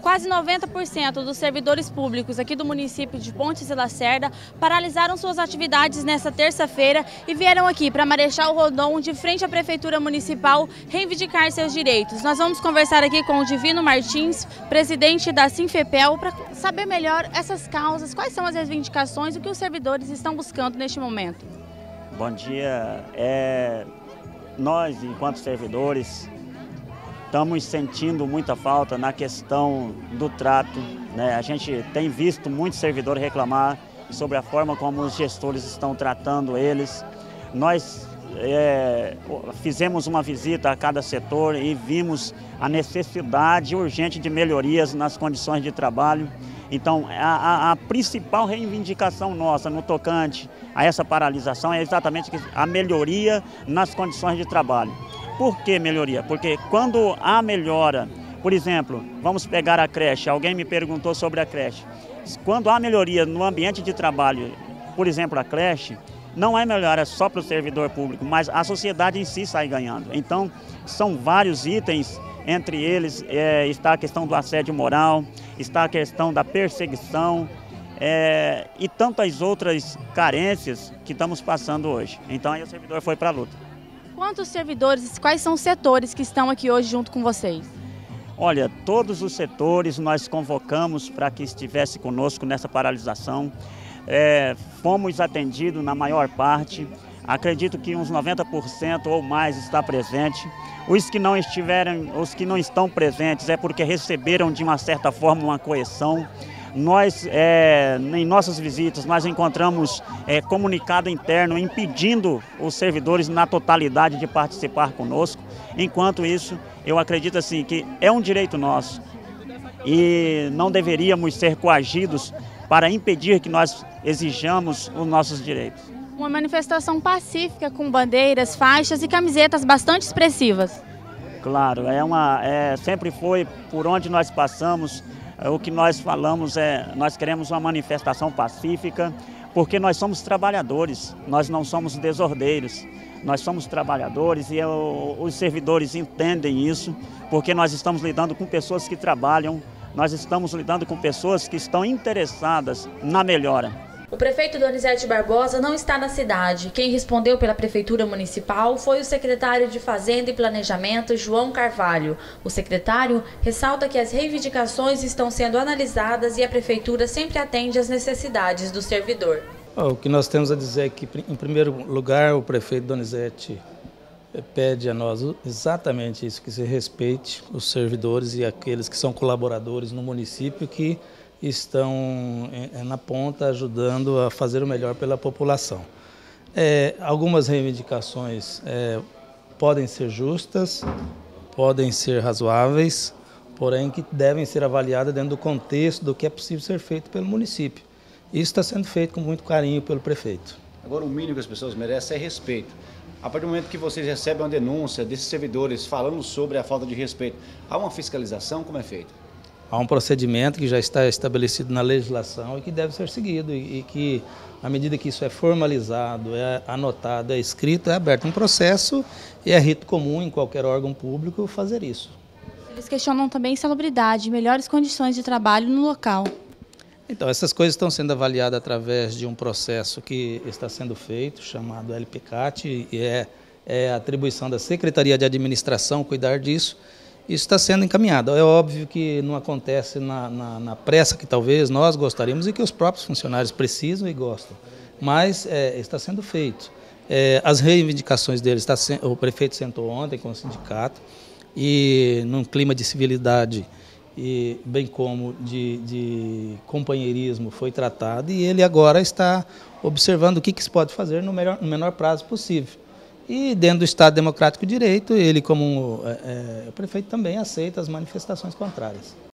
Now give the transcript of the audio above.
Quase 90% dos servidores públicos aqui do município de Pontes e Lacerda paralisaram suas atividades nesta terça-feira e vieram aqui para Marechal Rondon, de frente à Prefeitura Municipal, reivindicar seus direitos. Nós vamos conversar aqui com o Divino Martins, presidente da Sinfepel, para saber melhor essas causas, quais são as reivindicações e o que os servidores estão buscando neste momento. Bom dia. Nós, enquanto servidores, estamos sentindo muita falta na questão do trato, né? A gente tem visto muitos servidores reclamar sobre a forma como os gestores estão tratando eles. Nós fizemos uma visita a cada setor e vimos a necessidade urgente de melhorias nas condições de trabalho. Então, a principal reivindicação nossa no tocante a essa paralisação é exatamente a melhoria nas condições de trabalho. Por que melhoria? Porque quando há melhora, por exemplo, vamos pegar a creche, alguém me perguntou sobre a creche. Quando há melhoria no ambiente de trabalho, por exemplo, a creche, não é melhora só para o servidor público, mas a sociedade em si sai ganhando. Então, são vários itens, entre eles está a questão do assédio moral, está a questão da perseguição e tantas outras carências que estamos passando hoje. Então, aí o servidor foi para a luta. Quantos servidores, quais são os setores que estão aqui hoje junto com vocês? Olha, todos os setores nós convocamos para que estivesse conosco nessa paralisação. Fomos atendidos na maior parte, acredito que uns 90% ou mais está presente. Os que não estão presentes é porque receberam de uma certa forma uma coerção. Nós, em nossas visitas, nós encontramos comunicado interno impedindo os servidores na totalidade de participar conosco. Enquanto isso, eu acredito assim que é um direito nosso e não deveríamos ser coagidos para impedir que nós exijamos os nossos direitos. Uma manifestação pacífica com bandeiras, faixas e camisetas bastante expressivas. Claro, sempre foi por onde nós passamos. O que nós falamos nós queremos uma manifestação pacífica, porque nós somos trabalhadores, nós não somos desordeiros, nós somos trabalhadores e os servidores entendem isso, porque nós estamos lidando com pessoas que trabalham, nós estamos lidando com pessoas que estão interessadas na melhora. O prefeito Donizete Barbosa não está na cidade. Quem respondeu pela Prefeitura Municipal foi o secretário de Fazenda e Planejamento, João Carvalho. O secretário ressalta que as reivindicações estão sendo analisadas e a Prefeitura sempre atende às necessidades do servidor. O que nós temos a dizer é que, em primeiro lugar, o prefeito Donizete pede a nós exatamente isso, que se respeite os servidores e aqueles que são colaboradores no município que estão na ponta ajudando a fazer o melhor pela população. Algumas reivindicações podem ser justas, podem ser razoáveis, porém que devem ser avaliadas dentro do contexto do que é possível ser feito pelo município. Isso está sendo feito com muito carinho pelo prefeito. Agora, o mínimo que as pessoas merecem é respeito. A partir do momento que vocês recebem uma denúncia desses servidores falando sobre a falta de respeito, há uma fiscalização? Como é feito? Há um procedimento que já está estabelecido na legislação e que deve ser seguido e que, à medida que isso é formalizado, é anotado, é escrito, é aberto um processo e é rito comum em qualquer órgão público fazer isso. Eles questionam também insalubridade e melhores condições de trabalho no local. Então, essas coisas estão sendo avaliadas através de um processo que está sendo feito, chamado LPCAT, e é a atribuição da Secretaria de Administração cuidar disso. Isso está sendo encaminhado. É óbvio que não acontece na pressa que talvez nós gostaríamos e que os próprios funcionários precisam e gostam, mas está sendo feito. As reivindicações deles, o prefeito sentou ontem com o sindicato e num clima de civilidade e bem como de companheirismo foi tratado e ele agora está observando o que se pode fazer no menor prazo possível. E dentro do Estado Democrático de Direito, ele como prefeito também aceita as manifestações contrárias.